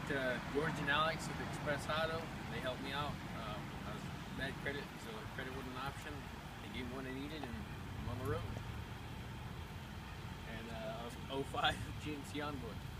George and Alex at the Express Auto. They helped me out. I was bad credit, so credit wasn't an option. They gave me what I needed, and I'm on the road. And I was 05 GMC Envoy.